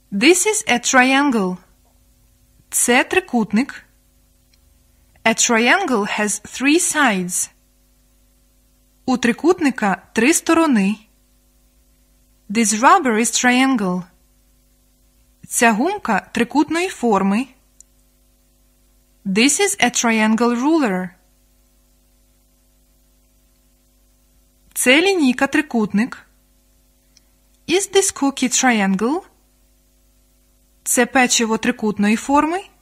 This is a triangle. Це трикутник. A triangle has three sides. У трикутника 3 сторони. This rubber is triangle. Ця гумка трикутної форми. This is a triangle ruler. Це лінійка трикутник. Is this cookie triangle? Це печиво трикутної форми.